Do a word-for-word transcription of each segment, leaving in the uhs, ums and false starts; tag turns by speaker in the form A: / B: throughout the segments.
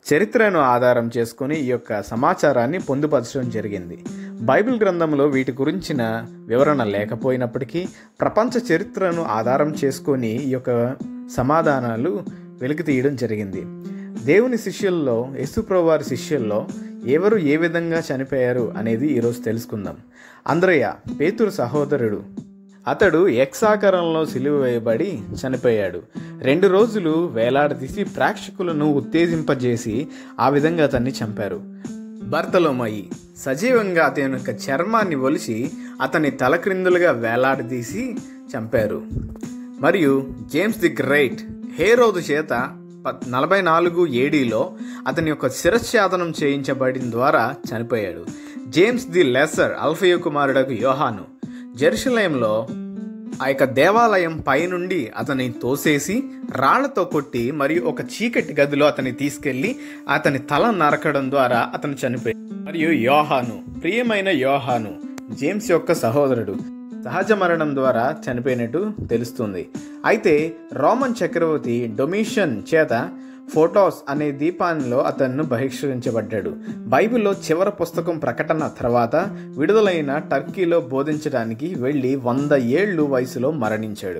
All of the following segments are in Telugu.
A: చరిత్రను ఆధారం చేసుకుని ఈ యొక్క సమాచారాన్ని పొందుపరచడం జరిగింది. బైబిల్ గ్రంథంలో వీటి గురించిన వివరణ లేకపోయినప్పటికీ ప్రపంచ చరిత్రను ఆధారం చేసుకొని ఈ యొక్క సమాధానాలు వెలికి తీయడం జరిగింది. దేవుని శిష్యుల్లో, యేసుప్రభువు వారి శిష్యుల్లో ఎవరు ఏ విధంగా చనిపోయారు అనేది ఈరోజు తెలుసుకుందాం. అంద్రయ్య, పేతురు సహోదరుడు, అతడు ఎక్సాకారంలో సిలువ వేయబడి చనిపోయాడు. రెండు రోజులు వేలాడదీసి ప్రేక్షకులను ఉత్తేజింపజేసి ఆ విధంగా అతన్ని చంపారు. బర్తలోమయి సజీవంగా అతని యొక్క చర్మాన్ని ఒలిచి అతన్ని తలక్రిందులుగా వేలాడదీసి చంపారు. మరియు జేమ్స్ ది గ్రేట్ హేరోదు చేత నలభై నాలుగు ఏడీలో అతని యొక్క శిరఛేదనం చేయించబడిన ద్వారా చనిపోయాడు. జేమ్స్ ది లెసర్ అల్ఫయు కుమారుడకు యోహాను జెరూసలేంలో ఆ యొక్క దేవాలయం పైనుండి అతని తోసేసి రాళ్లతో కొట్టి మరియు ఒక చీకటి గదిలో అతన్ని తీసుకెళ్లి అతని తల నరకడం ద్వారా అతను చనిపోయాడు. మరియు యోహాను, ప్రియమైన యోహాను, జేమ్స్ యొక్క సహోదరుడు, సహజ మరణం ద్వారా చనిపోయినట్టు తెలుస్తుంది. అయితే రోమన్ చక్రవర్తి డొమిషియన్ చేత ఫోటోస్ అనే దీపాన్లో అతను బహిష్కరించబడ్డాడు. బైబిల్లో చివరి పుస్తకం ప్రకటన తర్వాత విడుదలైన టర్కీలో బోధించడానికి వెళ్ళి వంద ఏళ్ళు వయసులో మరణించాడు.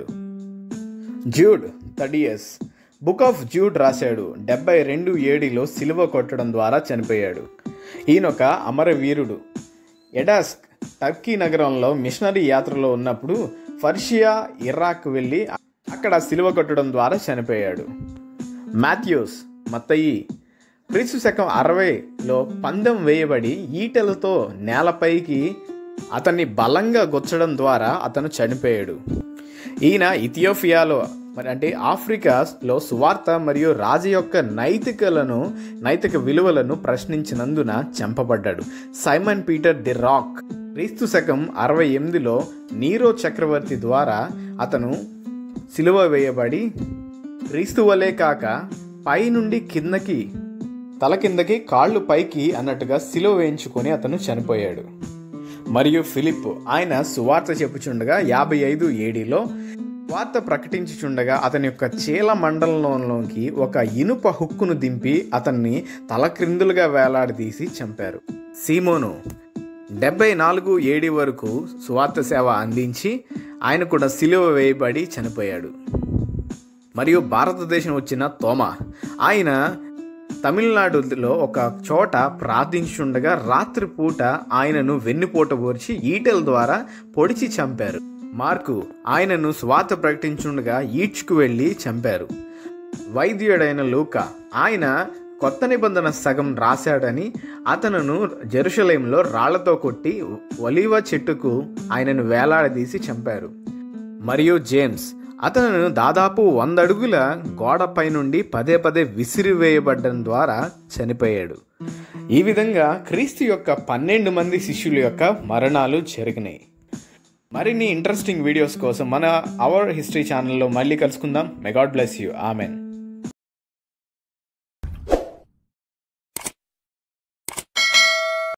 A: జ్యూడ్ థడియస్ బుక్ ఆఫ్ జ్యూడ్ రాశాడు. డెబ్బై రెండు ఏడిలో సిలువ కొట్టడం ద్వారా చనిపోయాడు. ఈయనొక అమరవీరుడు. ఎడాస్క్ టర్కీ నగరంలో మిషనరీ యాత్రలో ఉన్నప్పుడు పర్షియా, ఇరాక్ వెళ్ళి అక్కడ సిలువ కొట్టడం ద్వారా చనిపోయాడు. మాథ్యూస్ మత్తయి క్రీస్తు శకం అరవైలో పందెం వేయబడి ఈటెలతో నేలపైకి అతన్ని బలంగా గుచ్చడం ద్వారా అతను చనిపోయాడు. ఈయన ఇథియోపియాలో మరి అంటే ఆఫ్రికాలో సువార్త మరియు రాజు యొక్క నైతికలను నైతిక విలువలను ప్రశ్నించినందున చంపబడ్డాడు. సైమన్ పీటర్ ది రాక్ క్రీస్తు శకం అరవై ఎనిమిదిలో నీరో చక్రవర్తి ద్వారా అతను సిలువ వేయబడి క్రీస్తు వలే కాక పై నుండి కిందకి, తల కిందకి కాళ్ళు పైకి అన్నట్టుగా సిలువ వేయించుకొని అతను చనిపోయాడు. మరియు ఫిలిప్, ఆయన సువార్త చెప్పుచుండగా యాభై ఐదు ఏడీలో వార్త ప్రకటించుచుండగా అతని యొక్క చీల మండలంలోకి ఒక ఇనుప హుక్కును దింపి అతన్ని తల క్రిందులుగా వేలాడదీసి చంపారు. సీమోను డెబ్బై నాలుగు ఏడి వరకు సువార్త సేవ అందించి ఆయన కూడా సిలువ వేయబడి చనిపోయాడు. మరియు భారతదేశం వచ్చిన తోమా, ఆయన తమిళనాడులో ఒక చోట ప్రార్థించుండగా రాత్రిపూట ఆయనను వెన్నుపోట పోర్చి ఈటెల ద్వారా పొడిచి చంపారు. మార్కు, ఆయనను స్వార్థ ప్రకటించుండగా ఈడ్చుకు వెళ్ళి చంపారు. వైద్యుడైన లూకా, ఆయన కొత్త నిబంధన సగం రాశాడని అతనును జెరూసలేంలో రాళ్లతో కొట్టి ఒలీవ చెట్టుకు ఆయనను వేలాడదీసి చంపారు. మరియు జేమ్స్, అతను దాదాపు వంద అడుగుల గోడపై నుండి పదే పదే విసిరివేయబడ్డం ద్వారా చనిపోయాడు. ఈ విధంగా క్రీస్తు యొక్క పన్నెండు మంది శిష్యుల యొక్క మరణాలు జరిగినాయి. మరిన్ని ఇంట్రెస్టింగ్ వీడియోస్ కోసం మన అవర్ హిస్టరీ ఛానల్లో మళ్ళీ కలుసుకుందాం. May God bless you. Amen.